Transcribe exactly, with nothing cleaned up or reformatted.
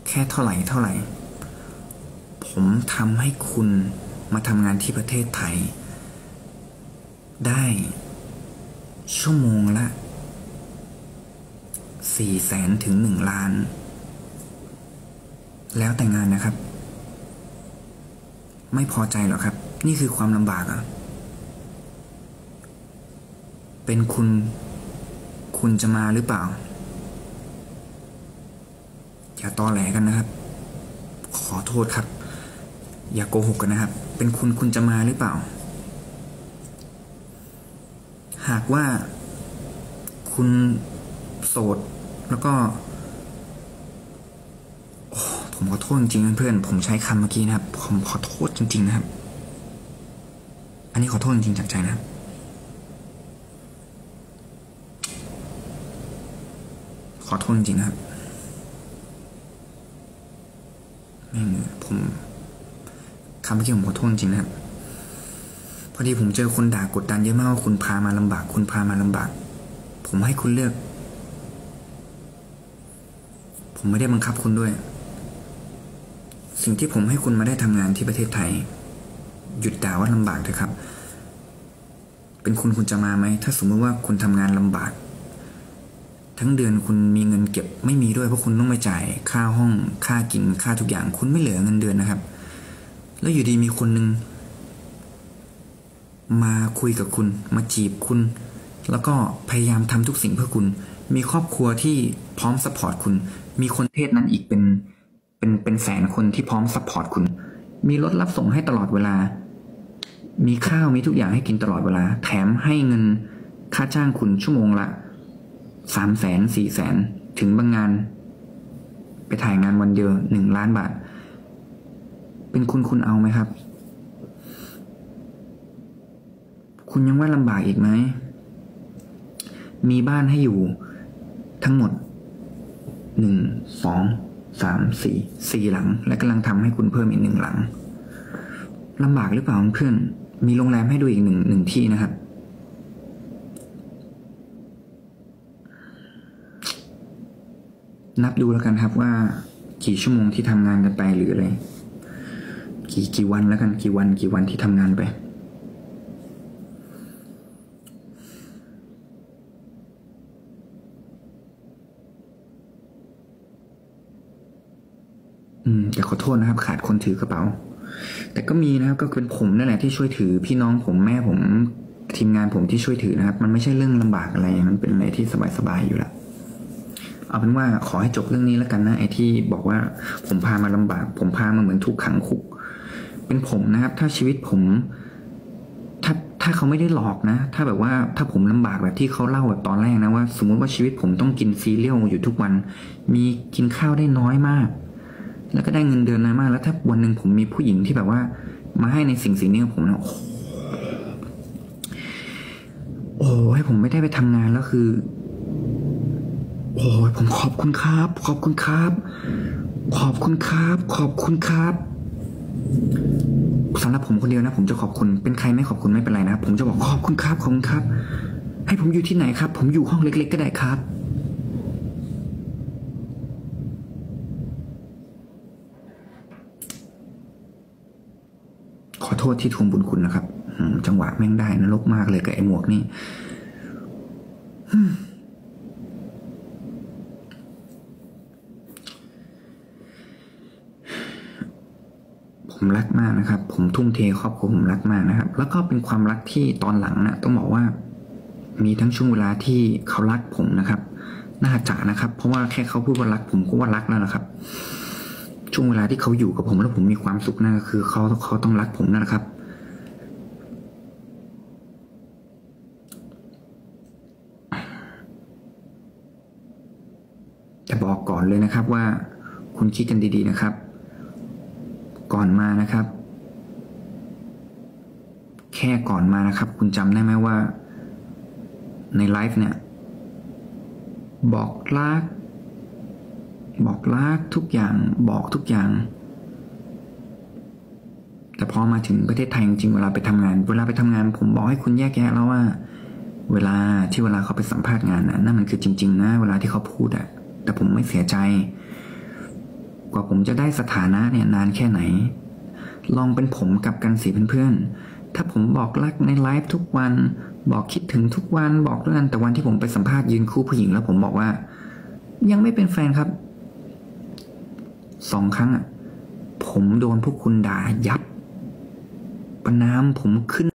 แค่เท่าไหร่เท่าไหร่ผมทำให้คุณมาทำงานที่ประเทศไทยได้ชั่วโมงละสี่แสนถึงหนึ่งล้านแล้วแต่งานนะครับไม่พอใจหรอครับนี่คือความลำบากอ่ะเป็นคุณคุณจะมาหรือเปล่าอย่าตอแหลกันนะครับขอโทษครับอย่าโกหกกันนะครับเป็นคุณคุณจะมาหรือเปล่าหากว่าคุณโสดแล้วก็ผมขอโทษจริงๆเพื่อนผมใช้คำเมื่อกี้นะครับผมขอโทษจริงๆนะครับอันนี้ขอโทษจริงๆจากใจนะครับขอโทษจริงๆนะครับไม่เหมือนผมคำเมื่อกี้ผมขอโทษจริงๆนะครับพอดีผมเจอคนด่ากดดันเยอะมากว่าคุณพามาลำบากคุณพามาลำบากผมให้คุณเลือกผมไม่ได้บังคับคุณด้วยสิ่งที่ผมให้คุณมาได้ทำงานที่ประเทศไทยหยุดด่าว่าลำบากเถอะครับเป็นคุณคุณจะมาไหมถ้าสมมติว่าคุณทำงานลำบากทั้งเดือนคุณมีเงินเก็บไม่มีด้วยเพราะคุณต้องไปจ่ายค่าห้องค่ากินค่าทุกอย่างคุณไม่เหลือเงินเดือนนะครับแล้วอยู่ดีมีคนหนึ่งมาคุยกับคุณมาจีบคุณแล้วก็พยายามทำทุกสิ่งเพื่อคุณมีครอบครัวที่พร้อมซัพพอร์ตคุณมีคนเพศนั้นอีกเป็นเป็นเป็นแสนคนที่พร้อมซัพพอร์ตคุณมีรถรับส่งให้ตลอดเวลามีข้าวมีทุกอย่างให้กินตลอดเวลาแถมให้เงินค่าจ้างคุณชั่วโมงละสามแสนสี่แสนถึงบางงานไปถ่ายงานวันเดียวหนึ่งล้านบาทเป็นคุณคุณเอาไหมครับคุณยังว่าลำบากอีกไหมมีบ้านให้อยู่ทั้งหมดหนึ่งสองสามสี่สี่หลังและกำลังทำให้คุณเพิ่มอีกหนึ่งหลังลำบากหรือเปล่าเพื่อนมีโรงแรมให้ดูอีกหนึ่งหนึ่งที่นะครับนับดูแล้วกันครับว่ากี่ชั่วโมงที่ทำงานกันไปหรืออะไรกี่กี่วันแล้วกันกี่วันกี่วันที่ทำงานไปอืมแต่ขอโทษนะครับขาดคนถือกระเป๋าแต่ก็มีนะครับก็เป็นผมนั่นแหละที่ช่วยถือพี่น้องผมแม่ผมทีมงานผมที่ช่วยถือนะครับมันไม่ใช่เรื่องลำบากอะไรมันเป็นอะไรที่สบายๆอยู่แล้วเอาเป็นว่าขอให้จบเรื่องนี้แล้วกันนะไอ้ที่บอกว่าผมพามาลำบากผมพามาเหมือนถูกขังคุกเป็นผมนะครับถ้าชีวิตผมถ้าถ้าเขาไม่ได้หลอกนะถ้าแบบว่าถ้าผมลำบากแบบที่เขาเล่าแบบตอนแรกนะว่าสมมติว่าชีวิตผมต้องกินซีเรียลอยู่ทุกวันมีกินข้าวได้น้อยมากแล้วก็ได้เงินเดือนน้อยมากแล้วถ้าวันหนึ่งผมมีผู้หญิงที่แบบว่ามาให้ในสิ่งสิ่งนี้กับผมนะโอ้ให้ผมไม่ได้ไปทำงานแล้วคือโอ้ยผมขอบคุณครับขอบคุณครับขอบคุณครับขอบคุณครับสำหรับผมคนเดียวนะผมจะขอบคุณเป็นใครไม่ขอบคุณไม่เป็นไรนะผมจะบอกขอบคุณครับขอบคุณครับให้ผมอยู่ที่ไหนครับผมอยู่ห้องเล็กๆก็ได้ครับขอโทษที่ทวงบุญคุณนะครับจังหวะแม่งได้นรกมากเลยกับไอ้หมวกนี่ผมรักมากนะครับผมทุ่มเทครอบครัวผมรักมากนะครับแล้วก็เป็นความรักที่ตอนหลังนะต้องบอกว่ามีทั้งช่วงเวลาที่เขารักผมนะครับน่าจะนะครับเพราะว่าแค่เขาพูดว่ารักผมก็ว่ารักแล้วนะครับช่วงเวลาที่เขาอยู่กับผมแล้วผมมีความสุขนั่นก็คือเขาเขาต้องรักผมนั่นแหละครับแต่บอกก่อนเลยนะครับว่าคุณคิดกันดีๆนะครับก่อนมานะครับแค่ก่อนมานะครับคุณจำได้ไหมว่าในไลฟ์เนี่ยบอกรักบอกรักทุกอย่างบอกทุกอย่างแต่พอมาถึงประเทศไทยจริงๆเวลาไปทำงานเวลาไปทำงานผมบอกให้คุณแยกแยะแล้วว่าเวลาที่เวลาเขาไปสัมภาษณ์งานนะนั่นมันคือจริงๆนะเวลาที่เขาพูดอะแต่ผมไม่เสียใจกว่าผมจะได้สถานะเนี่ยนานแค่ไหนลองเป็นผมกับกันสิเพื่อนๆถ้าผมบอกรักในไลฟ์ทุกวันบอกคิดถึงทุกวันบอกเรื่องแต่วันที่ผมไปสัมภาษณ์ยืนคู่ผู้หญิงแล้วผมบอกว่ายังไม่เป็นแฟนครับสองครั้งอ่ะผมโดนพวกคุณด่ายับประณามผมขึ้น